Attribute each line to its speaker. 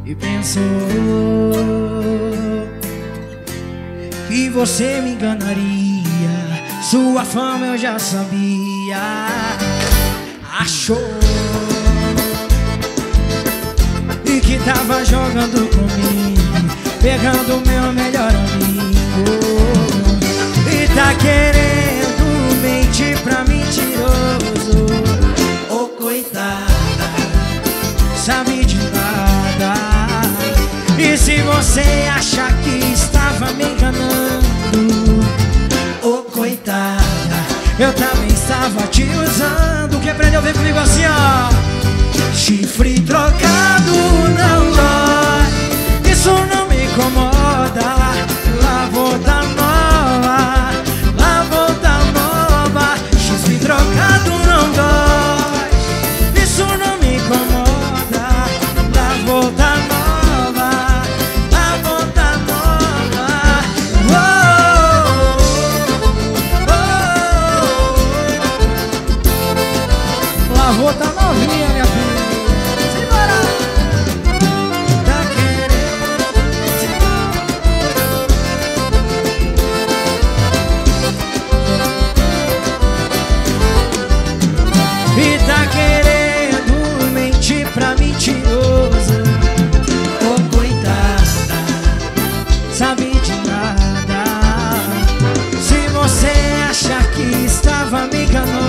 Speaker 1: e pensou que você me enganaria. Sua fama eu já sabia. Achou e que tava jogando comigo, pegando meu melhor amigo, e tá querendo mentir pra mentiroso. Ô coitada, sabe de nada. E se você acha que estava me enganando, ô coitada, eu também estava te usando. Quem aprendeu vem comigo assim, ó. Chifre trocado não dói, isso não me incomoda. Lá vou dar nova, lá vou dar nova. Chifre trocado não dói, isso não me incomoda. Lá vou dar nova, lá vou dar nova. Lá vou dar novinha, minha filha. E tá querendo mentir pra mentiroso. Ô coitada, sabe de nada. Se você acha que estava me enganando,